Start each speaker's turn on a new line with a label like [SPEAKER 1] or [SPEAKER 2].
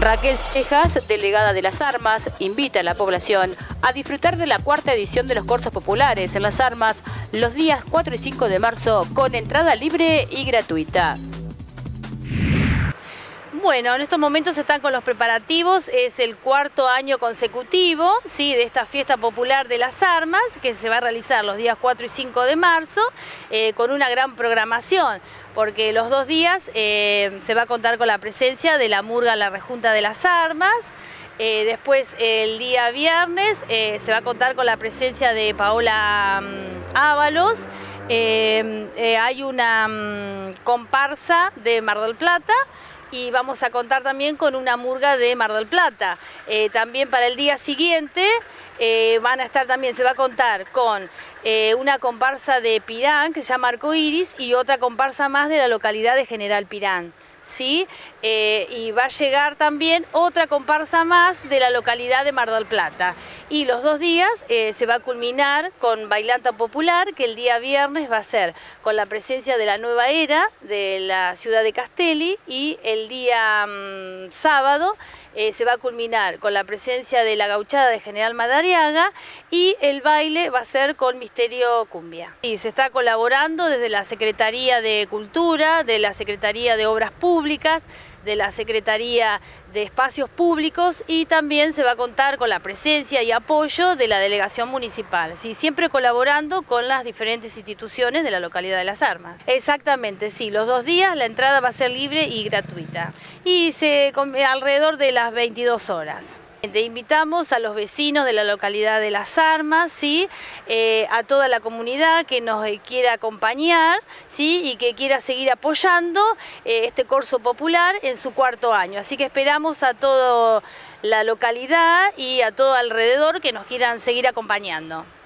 [SPEAKER 1] Raquel Cejas, delegada de las Armas, invita a la población a disfrutar de la cuarta edición de los Corsos Populares en las Armas los días 4 y 5 de marzo con entrada libre y gratuita. Bueno, en estos momentos están con los preparativos, es el cuarto año consecutivo, ¿sí?, de esta fiesta popular de las Armas, que se va a realizar los días 4 y 5 de marzo, con una gran programación, porque los 2 días se va a contar con la presencia de la murga La Rejunta de las Armas. Después, el día viernes, se va a contar con la presencia de Paola Ábalos. Hay una comparsa de Mar del Plata. Y vamos a contar también con una murga de Mar del Plata. También para el día siguiente van a estar también, se va a contar con una comparsa de Pirán que se llama Arcoiris y otra comparsa más de la localidad de General Pirán. ¿Sí? Y va a llegar también otra comparsa más de la localidad de Mar del Plata. Y los 2 días se va a culminar con Bailanta Popular, que el día viernes va a ser con la presencia de la Nueva Era de la ciudad de Castelli, y el día sábado se va a culminar con la presencia de la Gauchada de General Madariaga, y el baile va a ser con Misterio Cumbia. Y se está colaborando desde la Secretaría de Cultura, de la Secretaría de Obras Públicas, de la Secretaría de Espacios Públicos, y también se va a contar con la presencia y apoyo de la Delegación Municipal, ¿sí?, siempre colaborando con las diferentes instituciones de la localidad de Las Armas. Exactamente, sí, los 2 días la entrada va a ser libre y gratuita, y alrededor de las 22 horas. Te invitamos a los vecinos de la localidad de Las Armas, ¿sí?, a toda la comunidad que nos quiera acompañar, ¿sí?, y que quiera seguir apoyando este Corso Popular en su 4º año. Así que esperamos a toda la localidad y a todo alrededor que nos quieran seguir acompañando.